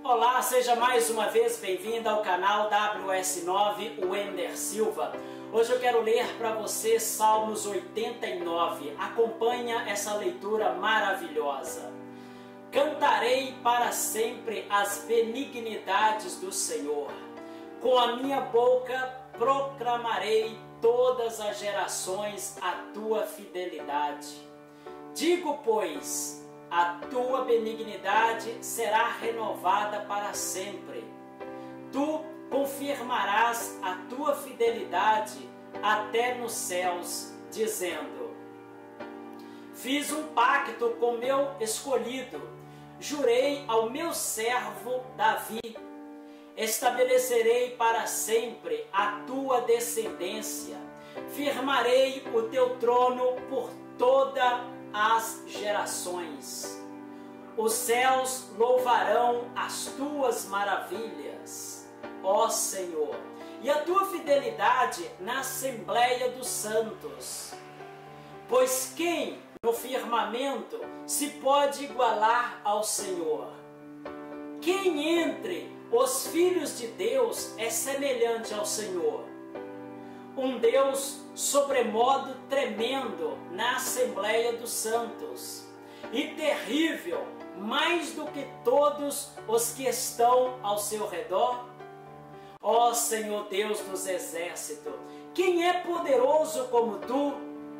Olá, seja mais uma vez bem-vindo ao canal WS9 Wender Silva. Hoje eu quero ler para você Salmos 89. Acompanha essa leitura maravilhosa. Cantarei para sempre as benignidades do Senhor. Com a minha boca proclamarei todas as gerações a tua fidelidade. Digo, pois, a tua benignidade será renovada para sempre. Tu confirmarás a tua fidelidade até nos céus, dizendo: fiz um pacto com meu escolhido, jurei ao meu servo Davi, estabelecerei para sempre a tua descendência, firmarei o teu trono por toda as gerações. Os céus louvarão as tuas maravilhas, ó Senhor, e a tua fidelidade na Assembleia dos Santos. Pois quem no firmamento se pode igualar ao Senhor? Quem entre os filhos de Deus é semelhante ao Senhor? Um Deus sobremodo tremendo na Assembleia dos Santos, e terrível mais do que todos os que estão ao seu redor. Ó Senhor Deus dos exércitos, quem é poderoso como tu?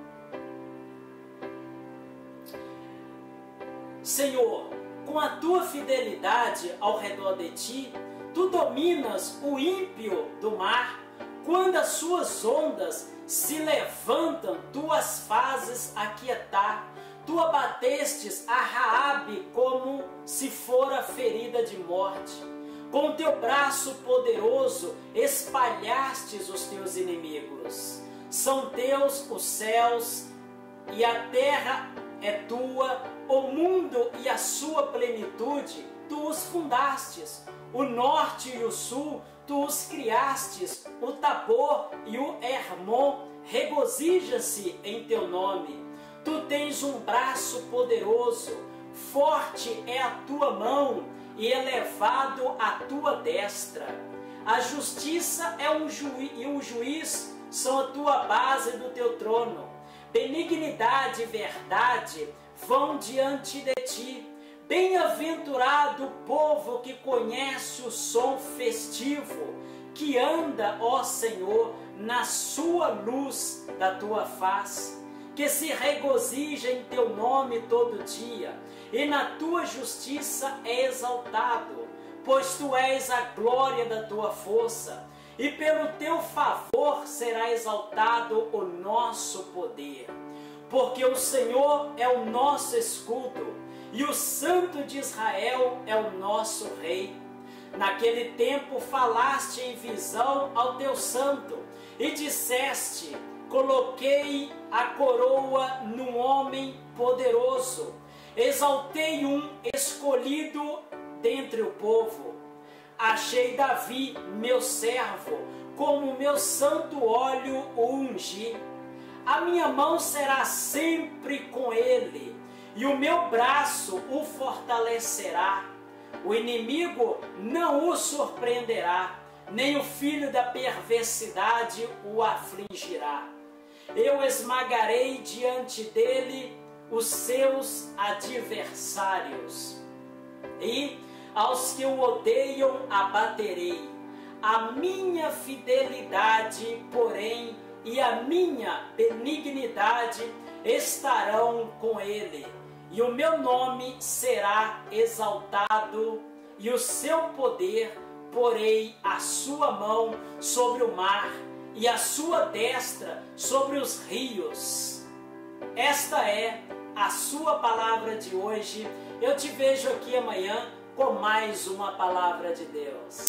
Senhor, com a tua fidelidade ao redor de ti, tu dominas o ímpio do mar. Quando as suas ondas se levantam, tu as fazes aquietar. Tu abatestes a Raabe como se fora ferida de morte. Com teu braço poderoso espalhastes os teus inimigos. São teus os céus e a terra é tua, o mundo e a sua plenitude, tu os fundastes. O norte e o sul, tu os criastes. O Tabor e o Hermon regozijam-se em teu nome. Tu tens um braço poderoso, forte é a tua mão e elevado a tua destra. A justiça é e o juiz são a tua base do teu trono. Benignidade e verdade vão diante de ti. Bem-aventurado o povo que conhece o som festivo, que anda, ó Senhor, na sua luz da tua face, que se regozija em teu nome todo dia, e na tua justiça é exaltado, pois tu és a glória da tua força, e pelo teu favor será exaltado o nosso poder. Porque o Senhor é o nosso escudo, e o Santo de Israel é o nosso Rei. Naquele tempo falaste em visão ao teu santo, e disseste: coloquei a coroa num homem poderoso, exaltei um escolhido dentre o povo. Achei Davi, meu servo, como meu santo óleo o ungi. A minha mão será sempre com ele, e o meu braço o fortalecerá. O inimigo não o surpreenderá, nem o filho da perversidade o afligirá. Eu esmagarei diante dele os seus adversários, e aos que o odeiam abaterei. A minha fidelidade, porém, e a minha benignidade estarão com ele, e o meu nome será exaltado, e o seu poder porei a sua mão sobre o mar, e a sua destra sobre os rios. Esta é a sua palavra de hoje. Eu te vejo aqui amanhã com mais uma palavra de Deus.